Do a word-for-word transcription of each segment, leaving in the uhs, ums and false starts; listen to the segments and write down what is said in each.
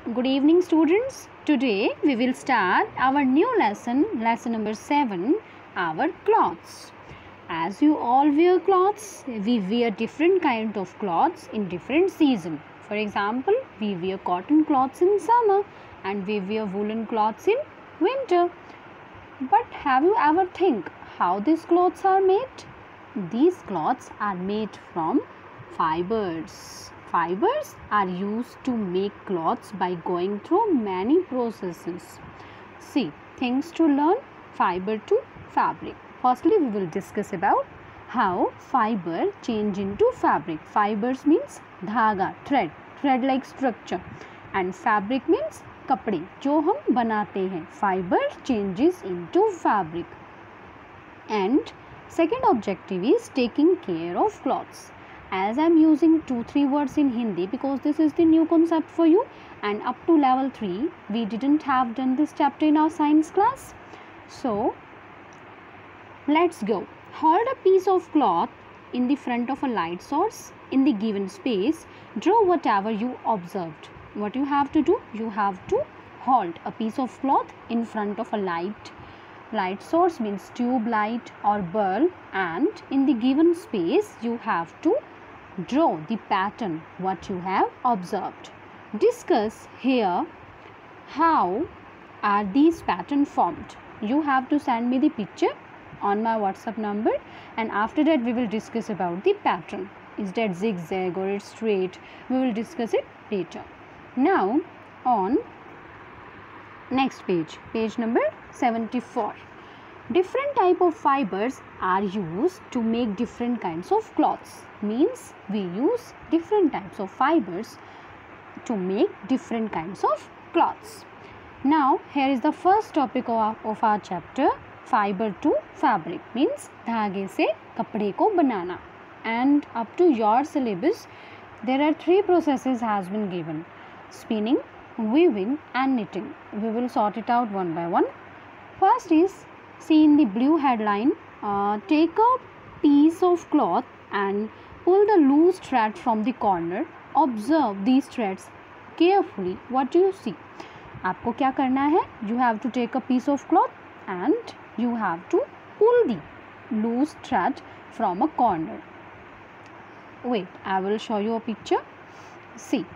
Good evening, students. Today we will start our new lesson, lesson number seven, our clothes. As you all wear clothes, we wear different kind of clothes in different season. For example, we wear cotton clothes in summer and we wear woolen clothes in winter. But have you ever think how these clothes are made? These clothes are made from fibers. Fibers are used to make clothes by going through many processes. See, things to learn: fiber to fabric. Firstly, we will discuss about how fiber change into fabric. Fibers means धागा, thread, thread like structure, and fabric means कपड़े जो हम बनाते हैं. Fiber changes into fabric. And second objective is taking care of clothes. As I am using two three words in Hindi because this is the new concept for you, and up to level three we didn't have done this chapter in our science class. So let's go. Hold a piece of cloth in the front of a light source in the given space. Draw whatever you observed. What you have to do? You have to hold a piece of cloth in front of a light light source means tube light or bulb, and in the given space you have to draw the pattern what you have observed. Discuss here how are these pattern formed. You have to send me the picture on my WhatsApp number, and after that we will discuss about the pattern. Is that zigzag or it's straight? We will discuss it later. Now on next page, page number seventy-four. Different type of fibers are used to make different kinds of cloths. Means we use different types of fibers to make different kinds of cloths. Now here is the first topic of, of our chapter, fiber to fabric. Means धागे से कपड़े को बनाना. And up to your syllabus there are three processes has been given: spinning, weaving and knitting. We will sort it out one by one. First is, see in the blue headline, uh, take a piece of cloth and pull the loose thread from the corner. Observe these threads carefully. What do you see? आपको क्या करना है? You have to take a piece of cloth and you have to pull the loose thread from a corner. Wait, I will show you a picture. See,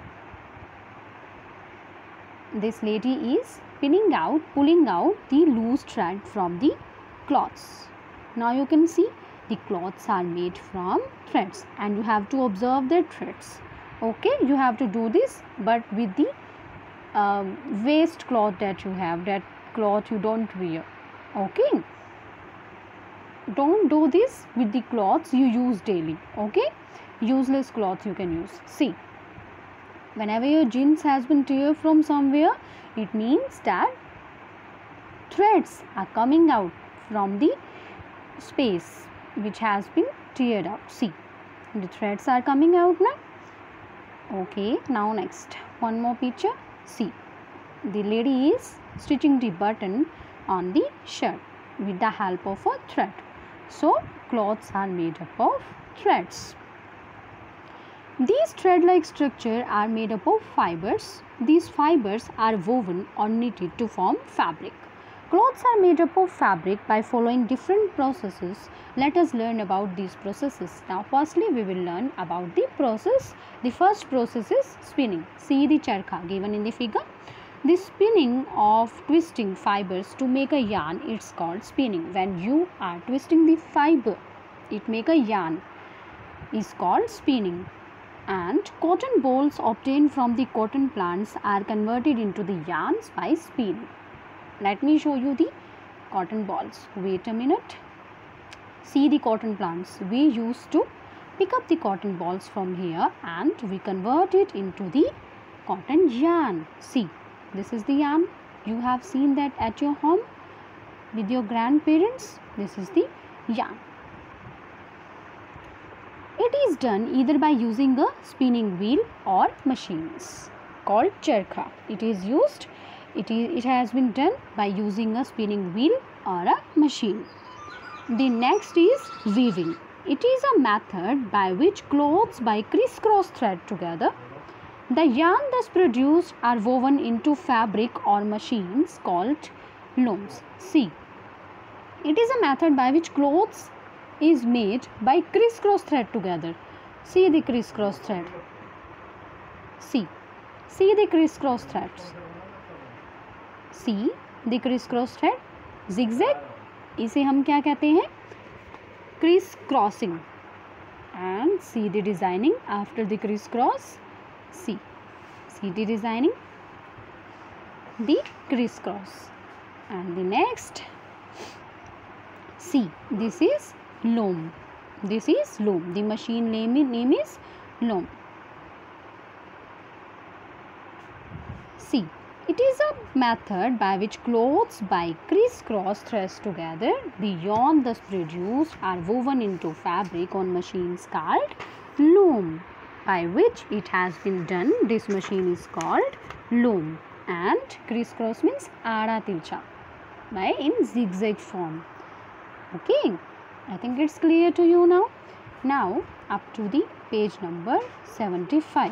this lady is pinning out, pulling out the loose thread from the cloths. Now you can see the cloths are made from threads and you have to observe the threads. Okay, you have to do this, but with the uh, waste cloth that you have, that cloth you don't wear. Okay, don't do this with the cloths you use daily. Okay, useless cloth you can use. See, whenever your jeans has been tear from somewhere, it means that threads are coming out from the space which has been teared out. See, the threads are coming out now. Okay, now next, one more picture. See, the lady is stitching the button on the shirt with the help of a thread. So clothes are made up of threads. These thread-like structure are made up of fibers. These fibers are woven or knitted to form fabric. Clothes are made up of fabric by following different processes. Let us learn about these processes. Now firstly we will learn about the process. The first process is spinning. See the charkha given in the figure. The spinning of twisting fibers to make a yarn, it's called spinning. When you are twisting the fiber, it make a yarn, is called spinning. And cotton balls obtained from the cotton plants are converted into the yarns by spinning. Let me show you the cotton balls. Wait a minute. See the cotton plants. We used to pick up the cotton balls from here and we convert it into the cotton yarn. See, this is the yarn. You have seen that at your home with your grandparents. This is the yarn. It is done either by using a spinning wheel or machines called charkha. It is used, it, is, it has been done by using a spinning wheel or a machine. The next is weaving. It is a method by which clothes by crisscross thread together The yarn thus produced are woven into fabric or machines called looms. See, it is a method by which clothes is made by crisscross thread together. See the crisscross thread. See, see the crisscross threads. See the crisscross thread. Zigzag, इसे हम क्या कहते हैं? Crisscrossing. And see the designing after the crisscross. See, see the designing, the crisscross. And the next, see, this is loom. This is loom. The machine name, name is loom. See, it is a method by which clothes by crisscross threads together, the yarn thus produced are woven into fabric on machines called loom. By which it has been done, this machine is called loom. And crisscross means aada tilcha, by in zigzag form. Okay, I think it's clear to you now. Now up to the page number seventy-five.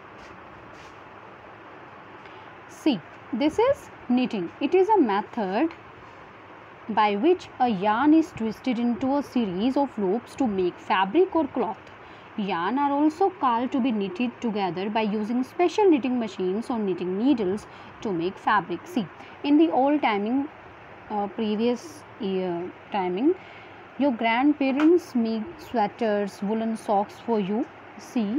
See, this is knitting. It is a method by which a yarn is twisted into a series of loops to make fabric or cloth. Yarn are also called to be knitted together by using special knitting machines or knitting needles to make fabric. See, in the old timing, uh, previous year timing, your grandparents make sweaters, woolen socks for you. See,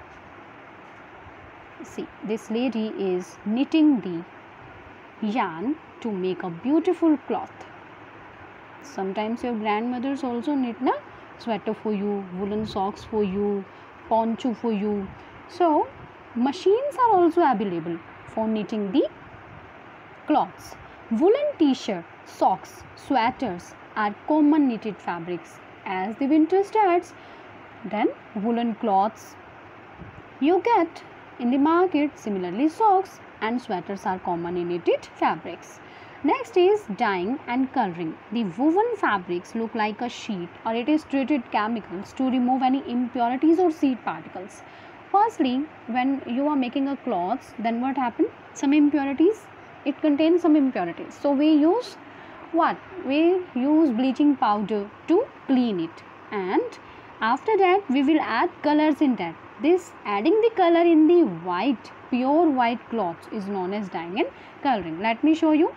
see, this lady is knitting the yarn to make a beautiful cloth. Sometimes your grandmothers also knit na sweater for you, woolen socks for you, poncho for you. So machines are also available for knitting the cloths. Woolen t-shirt, socks, sweaters are common knitted fabrics. As the winter starts, then woolen cloths you get in the market. Similarly, socks and sweaters are common in knitted fabrics. Next is dyeing and coloring. The woven fabrics look like a sheet, or it is treated chemicals to remove any impurities or seed particles. Firstly, when you are making a cloth, then what happens? Some impurities, it contains some impurities. So we use what? We use bleaching powder to clean it, and after that we will add colors in that. This adding the color in the white, pure white cloth is known as dyeing and coloring. Let me show you.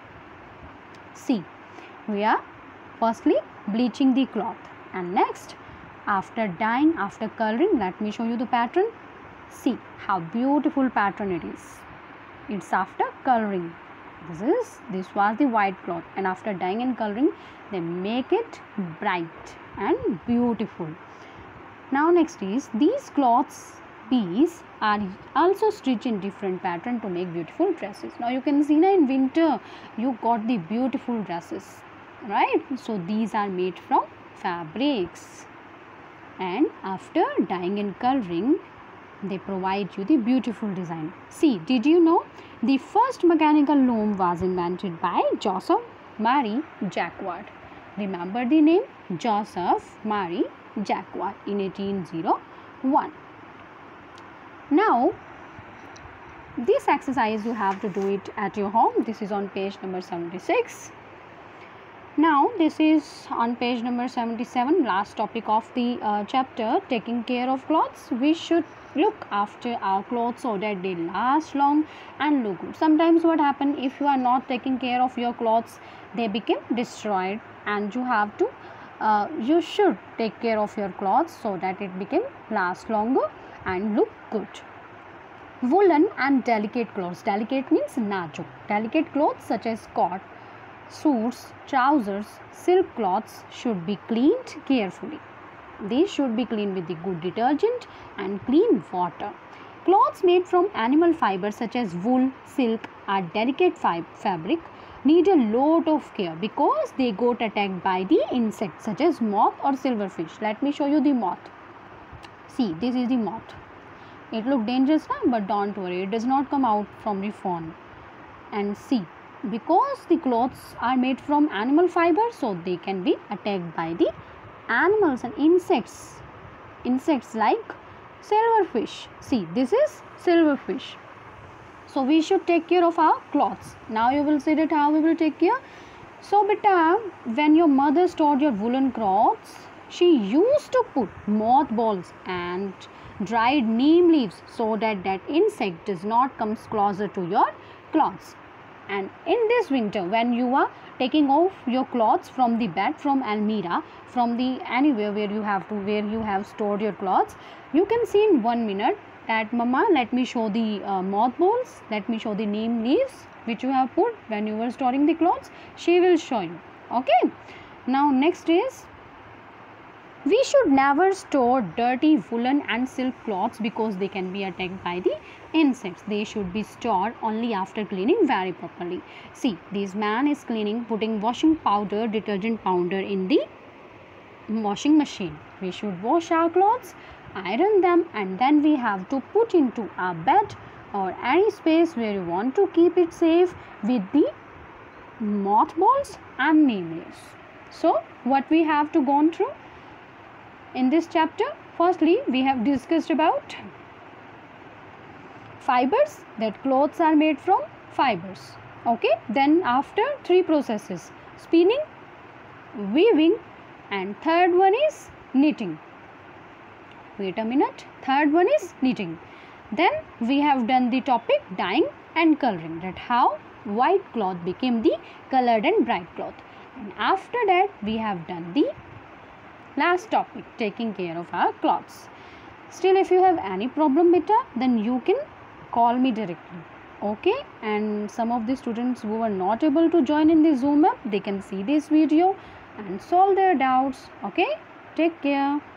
See, we are firstly bleaching the cloth, and next after dyeing, after coloring, let me show you the pattern. See how beautiful pattern it is. It's after coloring. This is this was the white cloth, and after dyeing and coloring they make it bright and beautiful. Now next is these cloths piece are also stitched in different pattern to make beautiful dresses. Now you can see now in winter you got the beautiful dresses, right? So these are made from fabrics, and after dyeing and coloring they provide you the beautiful design. See, did you know the first mechanical loom was invented by Joseph Marie Jacquard? Remember the name? Joseph Marie Jacquard in eighteen oh one. Now this exercise you have to do it at your home. This is on page number seventy-six. Now this is on page number seventy-seven, last topic of the uh, chapter, taking care of clothes. We should look after our clothes so that they last long and look good. Sometimes what happen, if you are not taking care of your clothes, they become destroyed, and you have to uh, you should take care of your clothes so that it become last longer and look good. Woolen and delicate clothes. Delicate means nazuk. Delicate clothes such as coat, suits, trousers, silk cloths should be cleaned carefully. They should be cleaned with the good detergent and clean water. Clothes made from animal fibers such as wool, silk are delicate fib fabric, need a lot of care because they got attacked by the insects such as moth or silverfish. Let me show you the moth. See, this is the moth. It looks dangerous, but don't worry, it does not come out from the fawn. And see, because the clothes are made from animal fiber, so they can be attacked by the animals and insects. Insects like Silverfish. See, this is silverfish. So we should take care of our clothes. Now you will see that how we will take care. So beta, when your mother stored your woolen cloths, she used to put mothballs and dried neem leaves so that that insect does not come closer to your clothes. And in this winter, when you are taking off your clothes from the bed, from almirah, from the anywhere where you have to where you have stored your clothes, you can see in one minute that mama, let me show the uh, mothballs, let me show the neem leaves which you have put when you were storing the clothes. She will show you. Okay. Now next is, we should never store dirty woolen and silk cloths because they can be attacked by the insects. They should be stored only after cleaning very properly. See, this man is cleaning, putting washing powder, detergent powder in the washing machine. We should wash our clothes, iron them, and then we have to put into our bed or any space where you want to keep it safe with the mothballs and neem leaves. So what we have to go through in this chapter, firstly we have discussed about fibers, that clothes are made from fibers. Okay, then after three processes, spinning, weaving, and third one is knitting. Wait a minute, third one is knitting. Then we have done the topic dyeing and coloring, that how white cloth became the colored and bright cloth. And after that we have done the last topic, taking care of our clothes. Still, if you have any problem beta, then you can call me directly. Okay, and some of the students who are not able to join in the Zoom app, they can see this video and solve their doubts. Okay, take care.